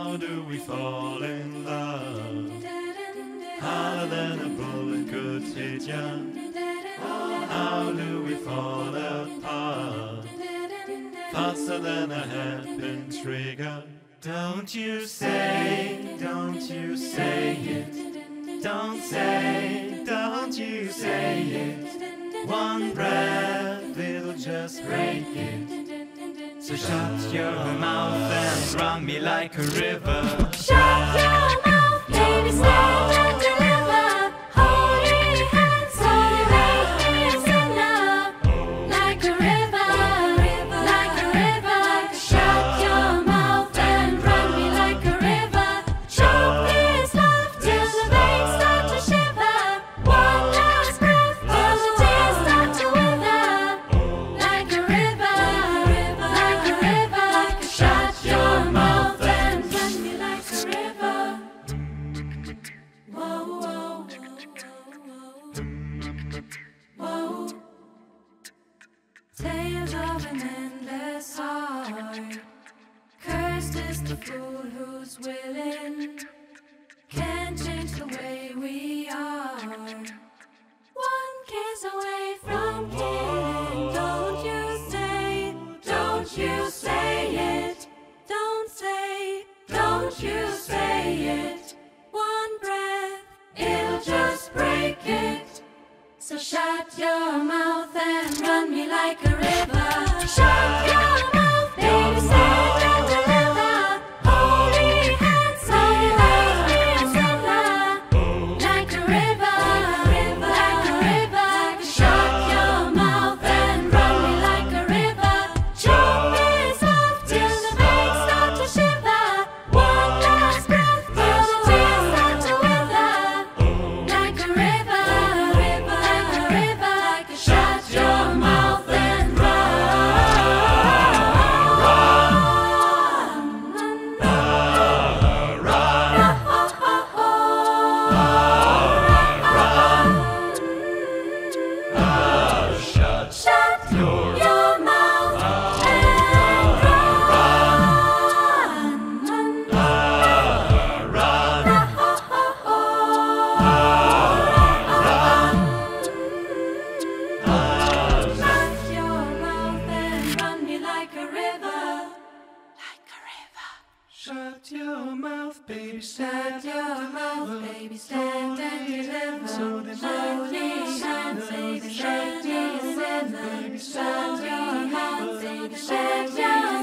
How do we fall in love? Harder than a bullet could hit ya. How do we fall apart? Faster than a hairpin trigger. Don't you say it. Don't you say, don't you say it. One breath, it'll just break it. So shut your mouth and run me like a river. Shut your mouth, baby, stand and deliver. Holy hands, so you make me a sinner. Like a river, like a river. Shut your mouth and run me like a river. Choke this love till the veins start to shiver. One last breath till the tears start to wither. Like a river, like a river. Shut your mouth and run me like a river. Whoa, whoa, whoa. Tales of an endless heart. Cursed is the fool who's willing. Can't change the way we are. One kiss away from killing. Don't you say it. Don't you say it. Don't you say it. One breath, it'll just break it. So shut your mouth and run me like a river. Shut your mouth, baby, stand and deliver. Holy hands, so you make me a sinner. Like a river, like a river. Shut your mouth and run me like a river. Choke this love till the veins start to shiver. One last breath till the tears start to wither. Like a river, like a river. Shut your mouth and run. Shut your mouth and Shut your mouth and run me like a river. Like a river. Shut your mouth, baby, Shut your mouth, baby, stand and deliver. So they Holy hands, baby, stand and deliver. Shut your mouth, baby, stand and